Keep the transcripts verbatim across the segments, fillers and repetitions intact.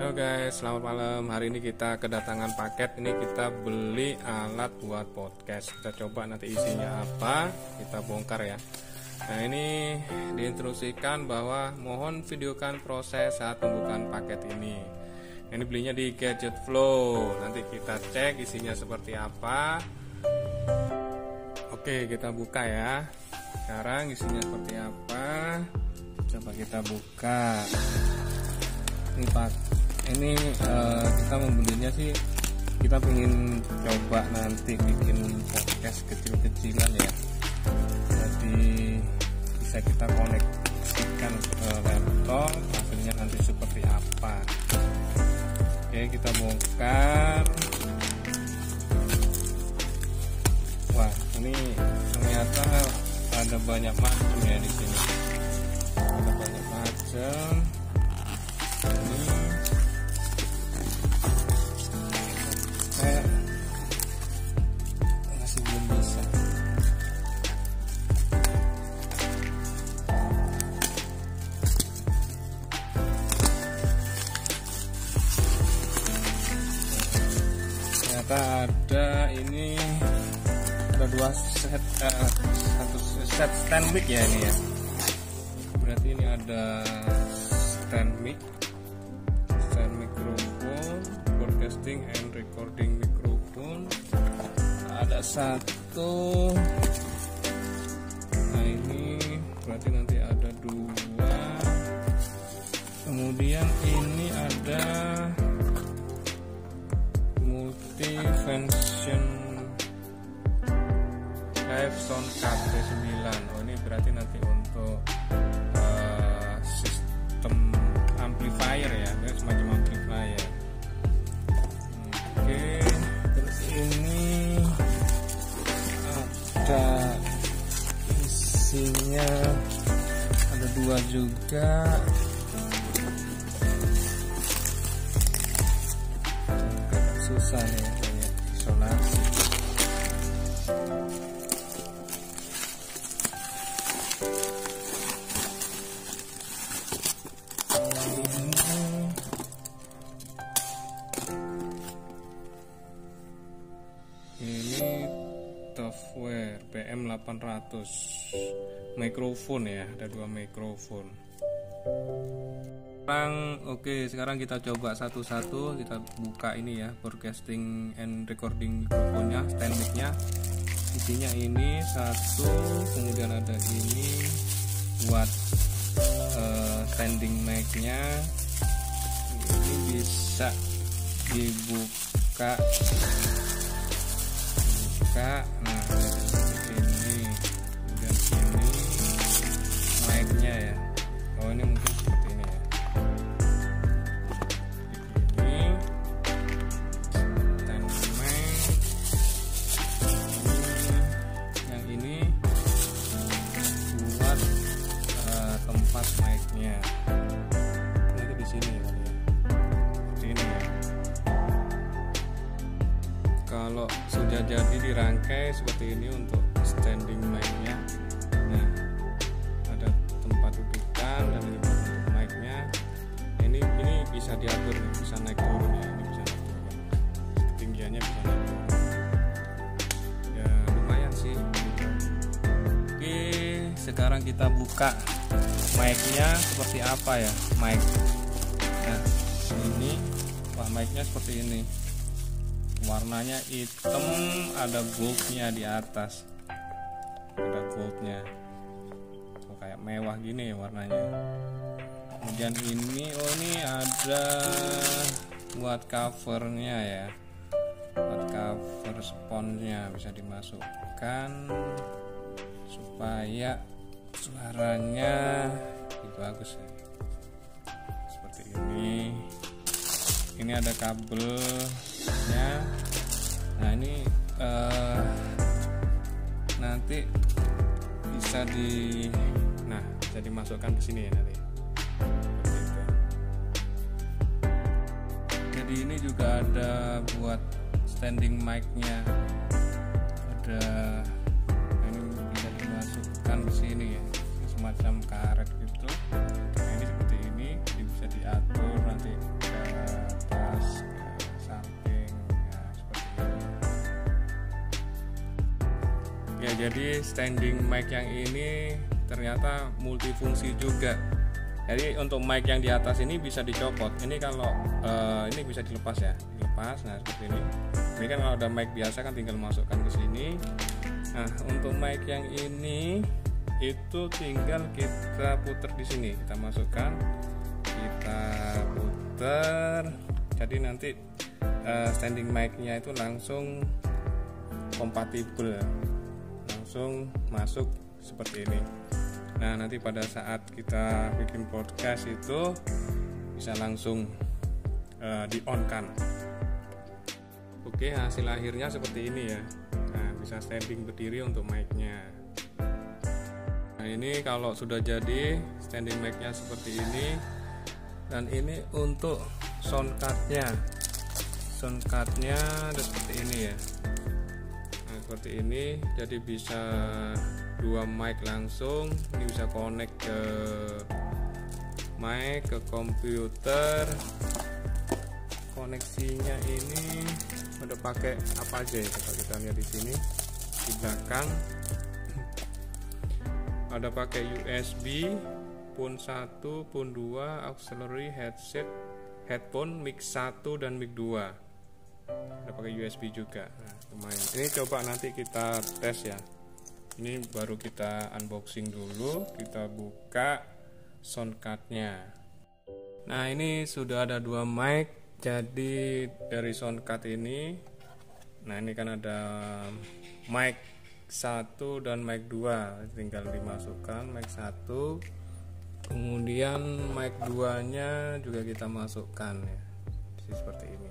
Halo guys, selamat malam. Hari ini kita kedatangan paket. Ini kita beli alat buat podcast. Kita coba nanti isinya apa, kita bongkar ya. Nah, ini diinstruksikan bahwa mohon videokan proses saat pembukaan paket ini. Ini belinya di Gadget Flow. Nanti kita cek isinya seperti apa. Oke, kita buka ya. Sekarang isinya seperti apa? Coba kita buka. Ini pak, ini uh, kita membelinya sih, kita pengen coba nanti bikin podcast kecil-kecilan ya. Jadi bisa kita koneksikan ke laptop, hasilnya nanti seperti apa. Oke, kita bongkar. Wah, ini ternyata ada banyak macam ya di sini. Ada banyak macam. Ini kayak masih belum bisa. Ternyata ada ini ada dua set uh, satu set stand mic ya ini ya. Berarti ini ada stand mic, stand microphone, broadcasting and recording microphone. Ada satu. Nah ini berarti nanti ada dua. Kemudian ini ada multi-function live sound card D sembilan. Oh ini berarti nanti untuk uh, sistem amplifier ya, semacam amplifier. Oke, terus ini ada isinya, ada dua juga. Agak susah nih kayak isolasi. Software B M delapan ratus, mikrofon ya, ada dua mikrofon. Sekarang oke, okay, sekarang kita coba satu-satu, kita buka ini ya, broadcasting and recording mikrofonnya, stand mic-nya. Isinya ini satu, kemudian ada ini buat uh, standing mic-nya. Ini bisa dibuka. Nah, ini kemudian sini mic-nya ya. Oh ini mungkin seperti ini ya. Ini stand mic. Yang ini buat uh, tempat mic-nya. Ini di sini ya. Seperti ini ya. Kalau sudah jadi dirangkai seperti ini untuk standing mic-nya. Nah, ada tempat dudukan dan ini untuk mic-nya. Ini ini bisa diatur, bisa naik turun ya. Ini bisa naik turun. Ketinggiannya bisa naik turun. Ya lumayan sih. Oke, sekarang kita buka mic-nya seperti apa ya, mic. Nah, ini wah mic-nya seperti ini. Warnanya hitam, ada goldnya di atas, ada goldnya, oh, kayak mewah gini warnanya. Kemudian ini, oh ini ada buat covernya ya, buat cover sponsnya bisa dimasukkan supaya suaranya lebih bagus ya. Seperti ini. Ini ada kabelnya. Nah ini uh, nanti bisa di, nah bisa dimasukkan ke sini ya nanti. Jadi ini juga ada buat standing mic-nya. Ada, ini bisa dimasukkan ke sini ya, semacam karet gitu. Nah ini seperti ini, jadi bisa diatur nanti. Uh, jadi standing mic yang ini ternyata multifungsi juga. Jadi untuk mic yang di atas ini bisa dicopot. Ini kalau uh, ini bisa dilepas ya, dilepas. Nah seperti ini. Ini kan kalau ada mic biasa kan tinggal masukkan ke sini. Nah untuk mic yang ini itu tinggal kita puter di sini. Kita masukkan, kita puter. Jadi nanti uh, standing mic-nya itu langsung kompatibel, langsung masuk seperti ini. Nah nanti pada saat kita bikin podcast itu bisa langsung uh, di on kan. Oke, hasil akhirnya seperti ini ya. Nah bisa standing berdiri untuk mic-nya. Nah ini kalau sudah jadi standing mic-nya seperti ini. Dan ini untuk sound card-nya. Sound card-nya ada seperti ini ya. Nah seperti ini, jadi bisa dua mic langsung. Ini bisa connect ke mic, ke komputer. Koneksinya ini udah pakai apa aja ya? Coba kita lihat di sini di belakang. Ada pakai U S B, pun satu, pun dua, auxiliary headset, headphone, mic satu dan mic dua. Ada pakai U S B juga. Nah, lumayan. Ini coba nanti kita tes ya. Ini baru kita unboxing dulu, kita buka sound card-nya. Nah ini sudah ada dua mic. Jadi dari sound card ini, nah ini kan ada mic satu dan mic dua, tinggal dimasukkan mic satu. Kemudian mic dua nya juga kita masukkan ya, seperti ini.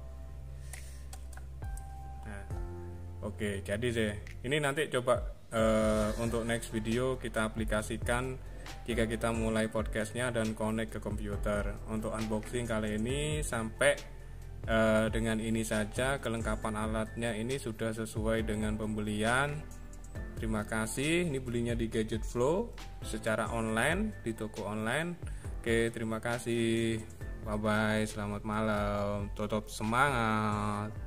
Nah oke, jadi deh ini nanti coba Uh, untuk next video kita aplikasikan jika kita mulai podcastnya dan connect ke komputer. Untuk unboxing kali ini sampai uh, dengan ini saja. Kelengkapan alatnya ini sudah sesuai dengan pembelian. Terima kasih. Ini belinya di Gadget Flow secara online di toko online. Oke, terima kasih. Bye bye. Selamat malam. Tetap semangat.